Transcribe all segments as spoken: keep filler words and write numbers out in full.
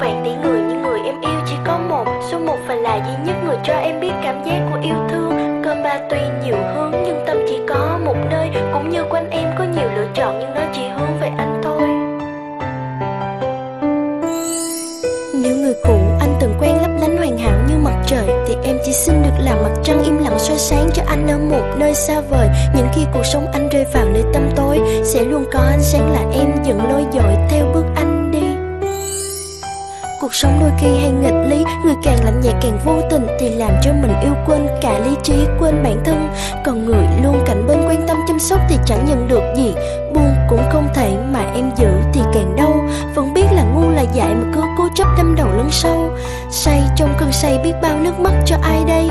vạn tỷ người nhưng người em yêu chỉ có một. Số một phải là duy nhất người cho em biết cảm giác của yêu thương. Cơm ba tuy nhiều hướng nhưng tâm chỉ có một nơi. Cũng như quanh em có nhiều lựa chọn nhưng nó chỉ hướng về anh thôi. Nếu người cũ anh từng quen lấp lánh hoàn hảo như mặt trời, thì em chỉ xin được làm mặt trăng im lặng soi sáng cho anh ở một nơi xa vời. Những khi cuộc sống anh rơi vào nơi tăm tối, sẽ luôn có ánh sáng là em dẫn lối dõi theo bước anh đi. Cuộc sống đôi khi hay nghịch lý, người càng lạnh nhạt càng vô tình, thì làm cho mình yêu quên cả lý trí, quên bản thân. Còn người luôn cạnh bên quan tâm chăm sóc thì chẳng nhận được gì. Buông cũng không thể mà em giữ thì càng đau. Vẫn biết là ngu là dại mà cứ cố chấp đâm đầu lấn sâu. Say trong cơn say biết bao nước mắt cho ai đây.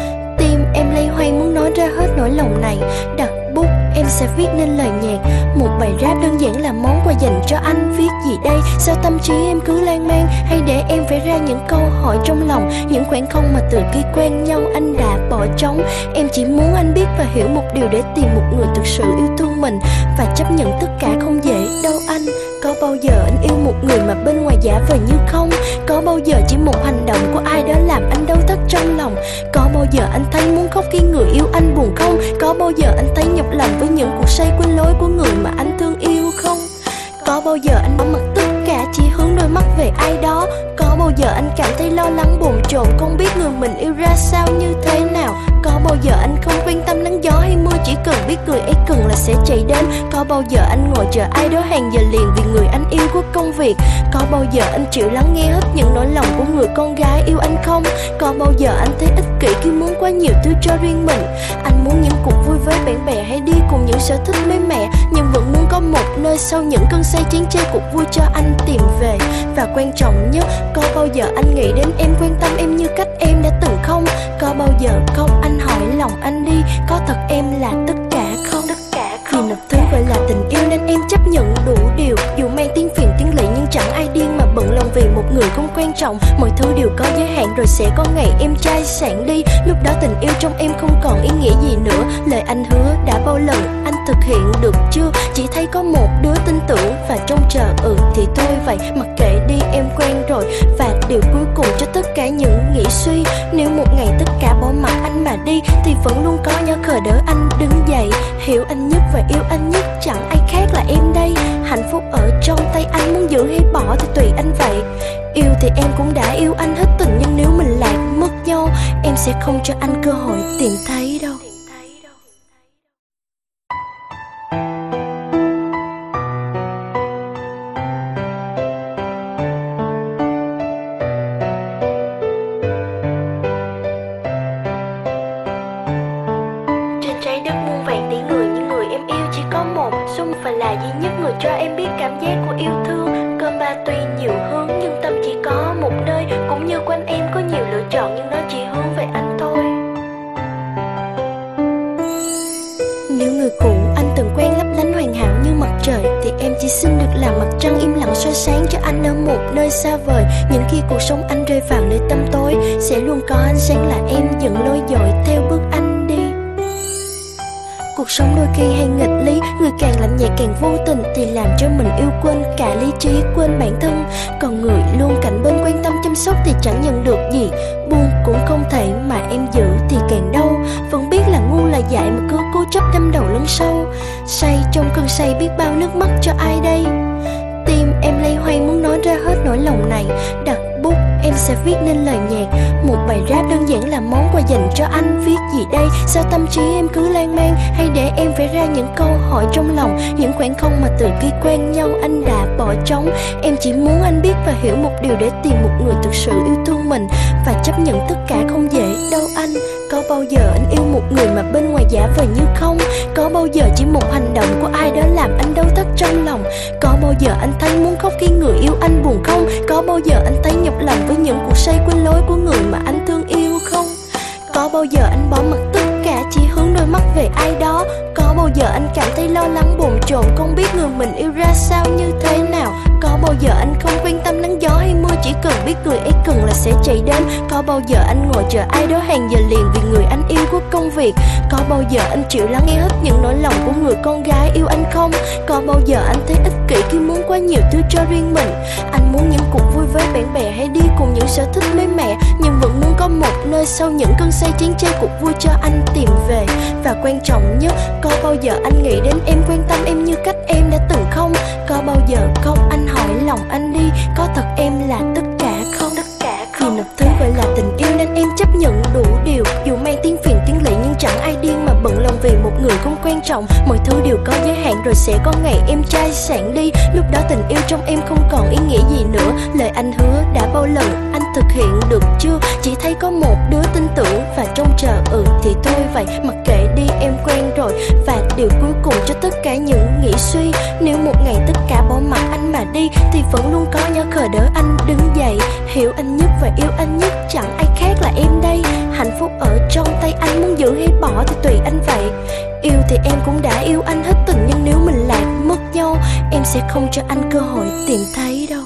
Tim em lay hoay muốn nói ra hết nỗi lòng này. Đặt bút em sẽ viết nên lời nhạc, một bài rap đơn giản là món quà dành cho anh. Viết gì đây, sao tâm trí em cứ lan man, hay để em phải ra những câu hỏi trong lòng. Những khoảng không mà từ khi quen nhau anh đã bỏ trống. Em chỉ muốn anh biết và hiểu một điều, để tìm một người thực sự yêu thương mình và chấp nhận tất cả không dễ đâu anh. Có bao giờ anh yêu một người mà bên ngoài giả vờ như không? Có bao giờ chỉ một hành động của ai đó làm anh đau thắt trong lòng? Có bao giờ anh thấy muốn khóc khi người yêu anh buồn không? Có bao giờ anh thấy nhọc lòng với những cuộc say quên lối của người mà anh thương yêu không? Có bao giờ anh bỏ mặc tất cả chỉ hướng đôi mắt về ai đó? Có bao giờ anh cảm thấy lo lắng bồn chồn, không biết người mình yêu ra sao như thế nào? Có bao giờ anh không quan tâm nắng gió hay mưa, chỉ cần biết người ấy cần là sẽ chạy đến? Có bao giờ anh ngồi chờ ai đó hàng giờ liền vì người anh yêu có công việc? Có bao giờ anh chịu lắng nghe hết những nỗi lòng của người con gái yêu anh không? Có bao giờ anh thấy ích kỷ khi muốn quá nhiều thứ cho riêng mình? Anh muốn những cuộc vui với bạn bè hay đi cùng những sở thích mới mẻ, nhưng vẫn muốn có một nơi sau những cơn say chán chê cuộc vui cho anh tìm về. Và quan trọng nhất, có bao giờ anh nghĩ đến em, quan tâm em như cách em đã từng không? Có bao giờ không anh hỏi lòng anh đi, có thật em là tất cả không? Tất cả không. Vì một thứ gọi là tình yêu nên em chấp nhận đủ điều, dù mang tiếng phiền tiếng lỵ nhưng chẳng ai điên mà bận lòng vì một người không quan trọng. Mọi thứ đều có giới hạn rồi sẽ có ngày em chai sạn đi. Lúc đó tình yêu trong em không còn ý nghĩa gì nữa. Lời anh hứa đã bao lần anh thực hiện được chưa? Chỉ thấy có một đứa tin tưởng và trông chờ, ừ thì thôi vậy, mặc kệ đi em quen rồi. Và điều cuối cùng cho tất cả những nghĩ suy, nếu một ngày tất cả bỏ mặc anh mà đi, thì vẫn luôn có nhỏ khờ đỡ anh đứng dậy. Hiểu anh nhất và yêu anh nhất chẳng ai khác là em đây. Hạnh phúc ở trong tay anh, muốn giữ hay bỏ thì tùy anh vậy. Yêu thì em cũng đã yêu anh hết tình, nhưng nếu mình lạc mất nhau, em sẽ không cho anh cơ hội tìm thấy đâu. Phải là duy nhất người cho em biết cảm giác của yêu thương. Cơm ba tuy nhiều hướng nhưng tâm chỉ có một nơi. Cũng như quanh em có nhiều lựa chọn nhưng nó chỉ hướng về anh thôi. Nếu người cũ anh từng quen lấp lánh hoàn hảo như mặt trời, thì em chỉ xin được làm mặt trăng im lặng soi sáng cho anh ở một nơi xa vời. Những khi cuộc sống anh rơi vào nơi tăm tối, sẽ luôn có ánh sáng là em dẫn lối dõi theo bước anh đi. Cuộc sống đôi khi hay nghịch lý, người càng lạnh nhạt càng vô tình, thì làm cho mình yêu quên cả lý trí, quên bản thân. Còn người luôn cạnh bên quan tâm chăm sóc thì chẳng nhận được gì. Buông cũng không thể mà em giữ thì càng đau. Vẫn biết là ngu là dại mà cứ cố chấp đâm đầu lấn sâu. Say trong cơn say biết bao nước mắt cho ai đây. Tim em lay hoay muốn nói ra hết nỗi lòng này. Đặt bút em sẽ viết nên lời nhạc, một bài rap đơn giản là món quà dành cho anh. Viết gì đây, sao tâm trí em cứ lan man, hay để em phải ra những câu hỏi trong lòng. Những khoảng không mà từ khi quen nhau anh đã bỏ trống. Em chỉ muốn anh biết và hiểu một điều, để tìm một người thực sự yêu thương mình và chấp nhận tất cả không dễ đâu anh. Có bao giờ anh yêu một người mà bên ngoài giả vờ như không? Có bao giờ chỉ một hành động của ai đó làm anh đau thắt trong lòng? Có bao giờ anh thấy muốn khóc khi người yêu anh buồn không? Có bao giờ anh thấy nhọc lòng với những cuộc say quên lối của người mà anh thương yêu không? Có bao giờ anh bỏ mặc tất cả chỉ hướng đôi mắt về ai đó? Có bao giờ anh cảm thấy lo lắng bồn chồn, không biết người mình yêu ra sao như thế nào? Có bao giờ anh không quan tâm nắng gió hay mưa, chỉ cần biết người ấy cần là sẽ chạy đến? Có bao giờ anh ngồi chờ ai đó hàng giờ liền vì người anh yêu có công việc? Có bao giờ anh chịu lắng nghe hết những nỗi lòng của người con gái yêu anh không? Có bao giờ anh thấy ích kỷ khi muốn quá nhiều thứ cho riêng mình? Anh muốn những cuộc vui với bạn bè bè hay đi cùng những sở thích mới mẻ, nhưng vẫn muốn có một nơi sau những cơn say chiến tranh cuộc vui cho anh tìm về. Và quan trọng nhất, có bao giờ anh nghĩ đến em, quan tâm em như cách em đã từng không? Có bao giờ không anh hỏi lòng anh đi, có thật em là tất cả không? Tất cả không. Vì một thứ gọi là tình yêu nên em chấp nhận đủ điều, dù mang tiếng phiền tiếng lỵ nhưng chẳng ai điên mà bận lòng vì một người không quan trọng. Mọi thứ đều có giới hạn rồi sẽ có ngày em chai sạn đi, lúc đó tình yêu trong em không còn ý nghĩa gì nữa. Lời anh hứa đã bao lần anh thực hiện được chưa? Chỉ thấy có một đứa tin tưởng và trông chờ, ừ thì thôi vậy, mặc kệ đi em quen rồi. Và điều cuối cùng cho tất cả những nghĩ suy, nếu một ngày tất cả bỏ mặc anh mà đi thì vẫn luôn có nhỏ khờ đỡ anh đứng dậy. Hiểu anh nhất và yêu anh nhất chẳng ai khác là em đây. Hạnh phúc ở trong tay anh, muốn giữ hay bỏ thì tùy anh vậy. Yêu thì em cũng đã yêu anh hết tình, nhưng nếu mình lạc mất nhau, em sẽ không cho anh cơ hội tìm thấy đâu.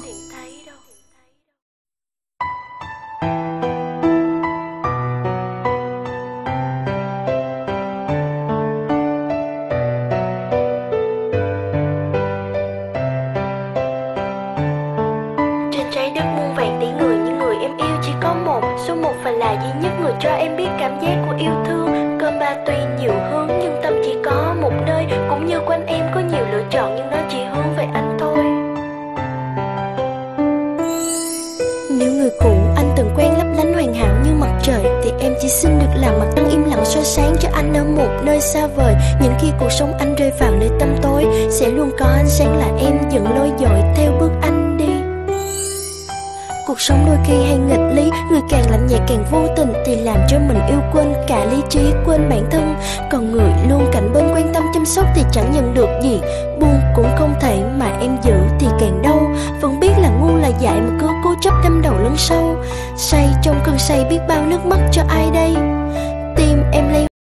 Trên trái đất muôn vàn tỷ người, nhưng người em yêu chỉ có một. Số một phải là duy nhất người cho em biết cảm giác của yêu thương. Cơm ba tuy nhiều hướng nhưng tâm chỉ có một nơi, cũng như quanh em có nhiều lựa chọn nhưng nó chỉ hướng về anh thôi. Nếu người cũ anh từng quen lấp lánh hoàn hảo như mặt trời, thì em chỉ xin được làm mặt trăng im lặng soi sáng cho anh ở một nơi xa vời. Những khi cuộc sống anh rơi vào nơi tăm tối, sẽ luôn có ánh sáng là em dẫn lối dõi theo bước anh đi. Cuộc sống đôi khi hay nghịch lý, người càng lạnh nhạt càng vô tình thì làm cho mình yêu quên cả lý trí, quên bản thân. Còn người luôn cạnh bên quan tâm chăm sóc thì chẳng nhận được gì, buông cũng không thể mà em giữ thì càng đau. Vẫn biết là ngu là dại mà cứ cố chấp đâm đầu lấn sâu, say trong cơn say biết bao nước mắt cho ai đây. Tim em lay